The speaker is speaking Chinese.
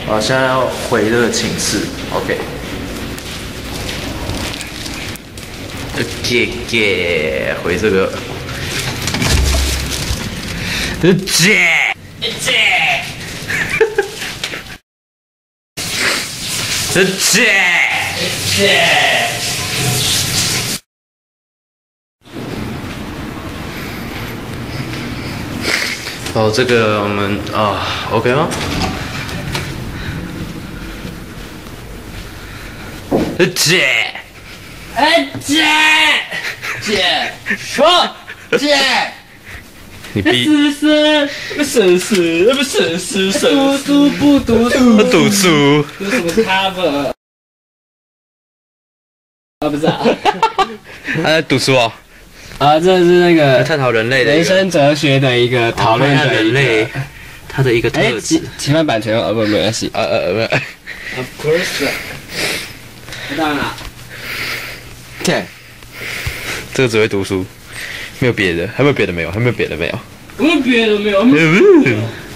现在要回这个寝室 ，OK。姐，回这个。姐。哦，这个我们OK 吗？姐，说姐，你逼不省事，读书不读书， 不读书， 有什么 cover？ 啊，不是啊， 他在读书哦。 这是那个探讨人类的人生哲学的一个讨论的人类他的一个特质。 侵犯版权哦，不，没关系。 不。 Of course。当然了。 对。这个只会读书，没有别的，还有没有别的没有？还有没有别的没有？ 我们别的没有。